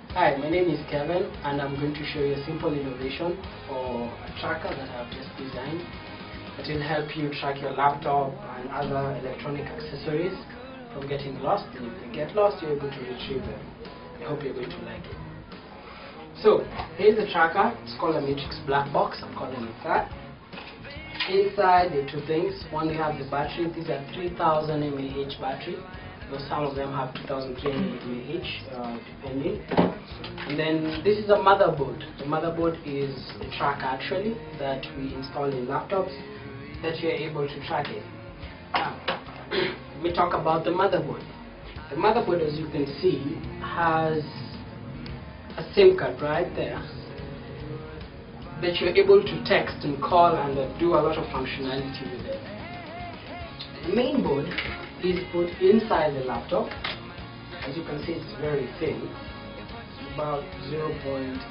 Hi, my name is Kevin and I'm going to show you a simple innovation for a tracker that I've just designed that will help you track your laptop and other electronic accessories from getting lost. And if they get lost, you're able to retrieve them. I hope you're going to like it. So, here's the tracker. It's called a Matrix Black Box. I'm calling it that. Inside there are two things. One, you have the battery. These are 3000 mAh battery. Though some of them have 2300 mAh depending. And then this is a motherboard. The motherboard is a tracker actually that we install in laptops that you're able to track it. Now, let me talk about the motherboard. The motherboard, as you can see, has a SIM card right there that you're able to text and call and do a lot of functionality with it. The main board is put inside the laptop. As you can see, it's very thin, about 0.3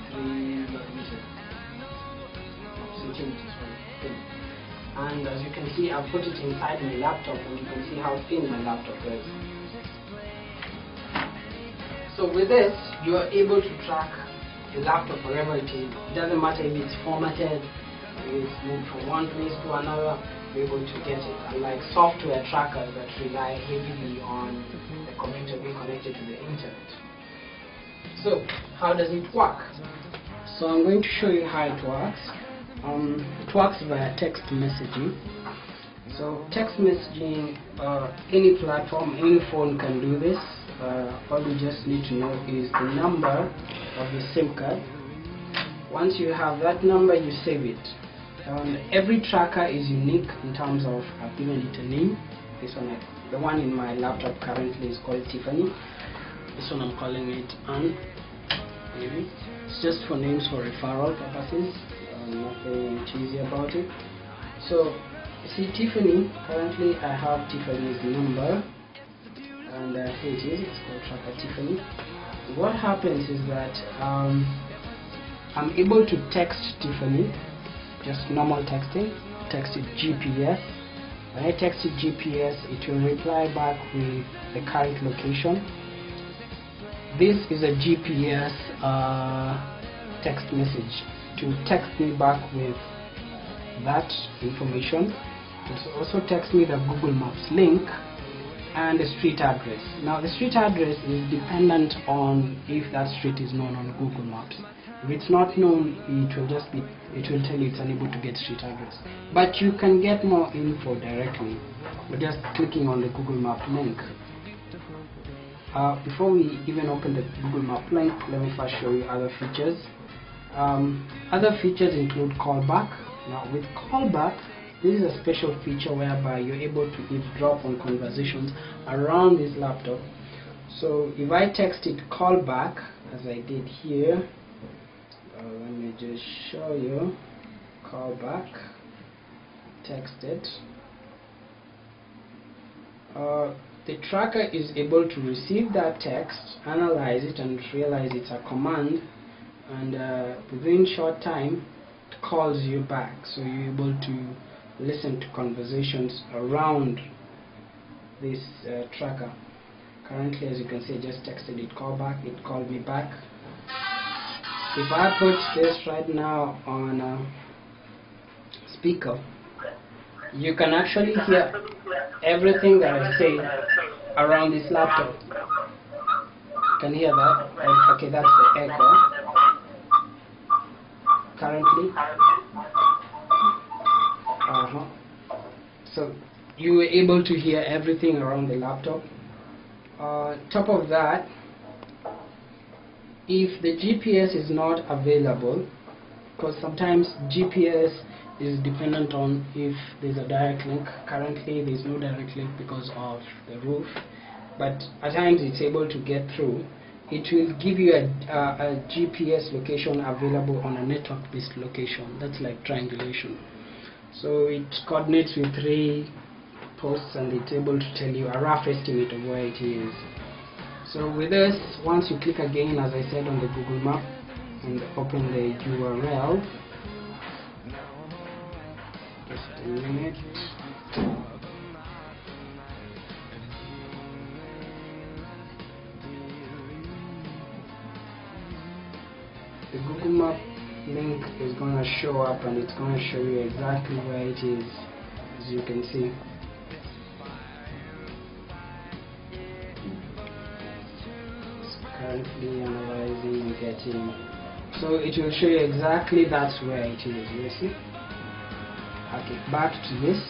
centimeters thin. And as you can see, I've put it inside my laptop, and you can see how thin my laptop is. So with this, you are able to track your laptop wherever it is. It doesn't matter if it's formatted, if it's moved from one place to another, you're able to get it. Unlike software trackers that rely heavily on the computer being connected to the internet. So, how does it work? So I'm going to show you how it works. It works via text messaging. So text messaging, any platform, any phone can do this. All you just need to know is the number of the SIM card. Once you have that number, you save it. Every tracker is unique in terms of I've given it a name. This one, the one in my laptop currently is called Tiffany. This one I'm calling it Anne. Maybe it's just for names for referral purposes. Nothing cheesy about it. So you see Tiffany. Currently I have Tiffany's number. And here it is, it's called Tracker Tiffany. What happens is that I'm able to text Tiffany, just normal texting, text it GPS. When I text it GPS, it will reply back with the current location. This is a GPS text message to text me back with that information. It will also text me the Google Maps link and the street address. Now the street address is dependent on if that street is known on Google Maps. If it's not known, it will tell you it's unable to get street address. But you can get more info directly by just clicking on the Google Map link. Before we even open the Google Map link, let me first show you other features. Other features include callback. Now with callback, this is a special feature whereby you're able to eavesdrop on conversations around this laptop. So if I text it callback, as I did here, let me just show you, callback, text it. The tracker is able to receive that text, analyze it, and realize it's a command, and within short time it calls you back. So you're able to listen to conversations around this tracker. Currently, as you can see, I just texted it callback, it called me back. If I put this right now on speaker, you can actually hear everything that I say around this laptop. You can hear that? Okay, that's the echo. Currently. So you were able to hear everything around the laptop. Top of that, if the GPS is not available, because sometimes GPS is dependent on if there's a direct link. Currently there's no direct link because of the roof, but at times it's able to get through. It will give you a GPS location available on a network based location. That's like triangulation. So it coordinates with 3 posts and it's able to tell you a rough estimate of where it is. So with this, once you click again, as I said, on the Google Map and open the URL, just a minute. the Google Map link is going to show up, and it's going to show you exactly where it is, as you can see. It's currently analyzing and getting, so it will show you exactly that's where it is. You see. Okay, back to this.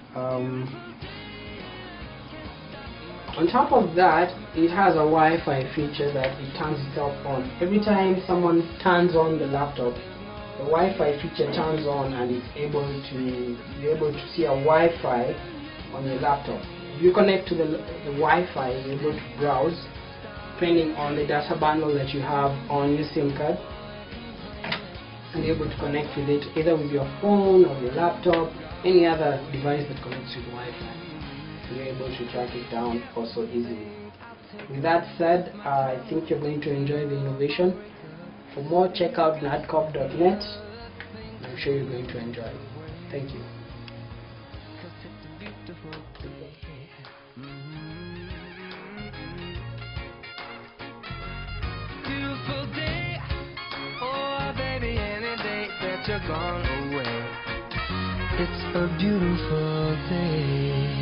On top of that, it has a Wi-Fi feature that it turns itself on. Every time someone turns on the laptop, the Wi-Fi feature turns on, and it's able to see a Wi-Fi on your laptop. If you connect to the Wi-Fi, you're able to browse depending on the data bundle that you have on your SIM card, and you're able to connect with it either with your phone or your laptop, any other device that connects with Wi-Fi. You're able to track it down also easily. With that said, I think you're going to enjoy the innovation. For more, check out nadcop.net. I'm sure you're going to enjoy it. Thank you. Beautiful day, oh baby, any day that you're gone away. It's a beautiful day.